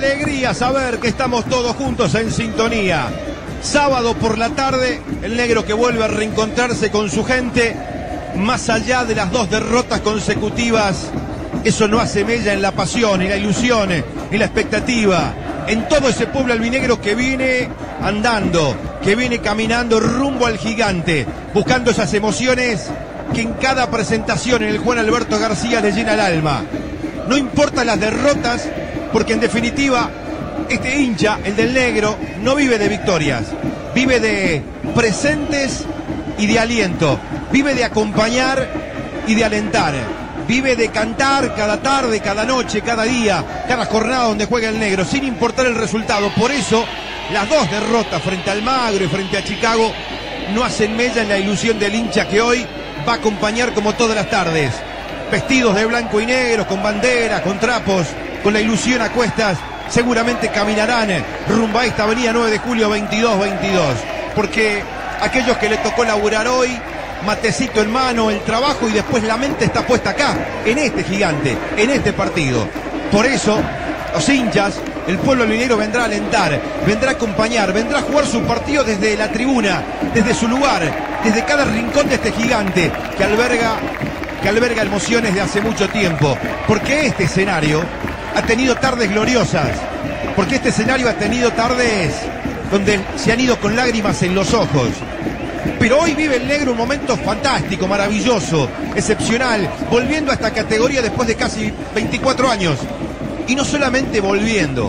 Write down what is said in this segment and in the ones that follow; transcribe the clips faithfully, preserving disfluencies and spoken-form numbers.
alegría saber que estamos todos juntos en sintonía. Sábado por la tarde, el negro que vuelve a reencontrarse con su gente, más allá de las dos derrotas consecutivas. Eso no hace mella en la pasión, en la ilusión, en la expectativa, en todo ese pueblo albinegro que viene andando, que viene caminando rumbo al gigante, buscando esas emociones que en cada presentación en el Juan Alberto García le llena el alma. No importan las derrotas, porque en definitiva este hincha, el del negro, no vive de victorias, vive de presentes y de aliento, vive de acompañar y de alentar, vive de cantar cada tarde, cada noche, cada día, cada jornada donde juega el negro, sin importar el resultado. Por eso las dos derrotas frente al Magro y frente a Chicago no hacen mella en la ilusión del hincha que hoy va a acompañar como todas las tardes, vestidos de blanco y negro, con banderas, con trapos, con la ilusión a cuestas. Seguramente caminarán rumbo a esta avenida nueve de julio veintidós veintidós, porque aquellos que le tocó laburar hoy, matecito en mano, el trabajo y después la mente está puesta acá, en este gigante, en este partido. Por eso los hinchas, el pueblo albinegro vendrá a alentar, vendrá a acompañar, vendrá a jugar su partido desde la tribuna, desde su lugar, desde cada rincón de este gigante que alberga, que alberga emociones de hace mucho tiempo, porque este escenario ha tenido tardes gloriosas, porque este escenario ha tenido tardes donde se han ido con lágrimas en los ojos. Pero hoy vive el negro un momento fantástico, maravilloso, excepcional, volviendo a esta categoría después de casi veinticuatro años. Y no solamente volviendo,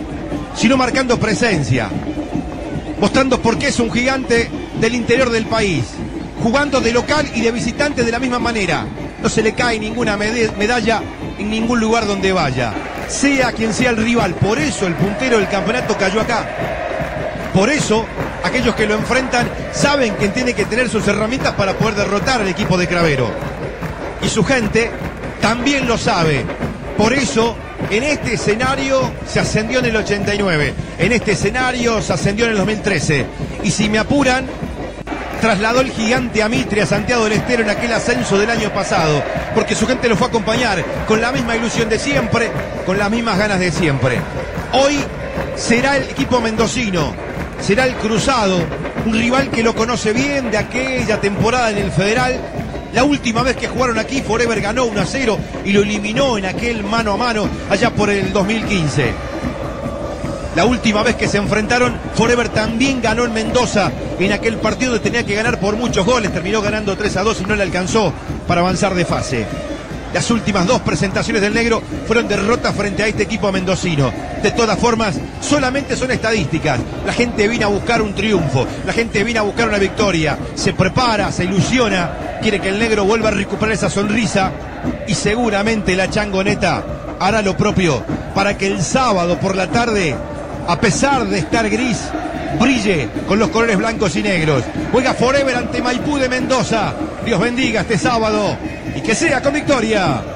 sino marcando presencia, mostrando por qué es un gigante del interior del país, jugando de local y de visitante de la misma manera. No se le cae ninguna medalla en ningún lugar donde vaya, sea quien sea el rival. Por eso el puntero del campeonato cayó acá. Por eso aquellos que lo enfrentan saben que tiene que tener sus herramientas para poder derrotar al equipo de Cravero. Y su gente también lo sabe. Por eso en este escenario se ascendió en el ochenta y nueve. En este escenario se ascendió en el dos mil trece. Y si me apuran, trasladó el gigante a Mitre, a Santiago del Estero en aquel ascenso del año pasado, porque su gente lo fue a acompañar con la misma ilusión de siempre, con las mismas ganas de siempre. Hoy será el equipo mendocino, será el Cruzado, un rival que lo conoce bien de aquella temporada en el Federal. La última vez que jugaron aquí, Forever ganó uno a cero y lo eliminó en aquel mano a mano allá por el dos mil quince. La última vez que se enfrentaron, Forever también ganó en Mendoza en aquel partido donde tenía que ganar por muchos goles. Terminó ganando tres a dos y no le alcanzó para avanzar de fase. Las últimas dos presentaciones del negro fueron derrotas frente a este equipo mendocino. De todas formas, solamente son estadísticas. La gente viene a buscar un triunfo, la gente viene a buscar una victoria. Se prepara, se ilusiona, quiere que el negro vuelva a recuperar esa sonrisa y seguramente la changoneta hará lo propio para que el sábado por la tarde, a pesar de estar gris, brille con los colores blancos y negros. Juega Forever ante Maipú de Mendoza. Dios bendiga este sábado y que sea con victoria.